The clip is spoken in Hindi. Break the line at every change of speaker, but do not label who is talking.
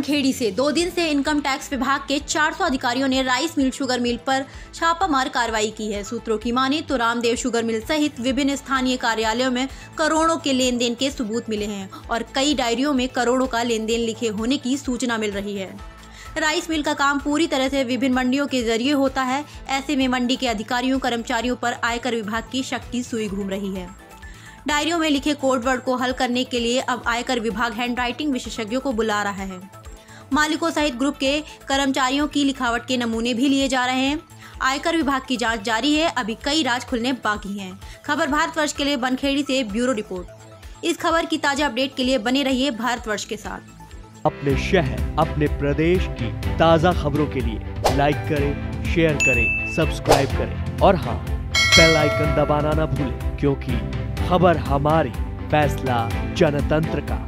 बनखेड़ी से 2 दिन से इनकम टैक्स विभाग के 400 अधिकारियों ने राइस मिल, शुगर मिल पर छापामार कार्रवाई की है। सूत्रों की माने तो रामदेव शुगर मिल सहित विभिन्न स्थानीय कार्यालयों में करोड़ों के लेन देन के सबूत मिले हैं और कई डायरियों में करोड़ों का लेन देन लिखे होने की सूचना मिल रही है। राइस मिल का काम पूरी तरह से विभिन्न मंडियों के जरिए होता है। ऐसे में मंडी के अधिकारियों कर्मचारियों पर आयकर विभाग की शक की सुई घूम रही है। डायरियों में लिखे कोड वर्ड को हल करने के लिए अब आयकर विभाग हैंडराइटिंग विशेषज्ञों को बुला रहा है। मालिकों सहित ग्रुप के कर्मचारियों की लिखावट के नमूने भी लिए जा रहे हैं। आयकर विभाग की जांच जारी है। अभी कई राज खुलने बाकी हैं। खबर भारतवर्ष के लिए बनखेड़ी से ब्यूरो रिपोर्ट। इस खबर की ताजा अपडेट के लिए बने रहिए भारतवर्ष के साथ।
अपने शहर, अपने प्रदेश की ताजा खबरों के लिए लाइक करें, शेयर करें, सब्सक्राइब करें और हाँ, बेल आइकन दबाना ना भूलें, क्योंकि खबर हमारी, फैसला जनतंत्र का।